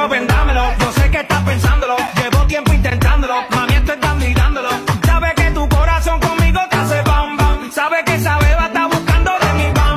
eso vendámelo. Yo sé que estás pensándolo, llevo tiempo intentándolo. Mami, esto es dando y dándolo. Sabes que tu corazón conmigo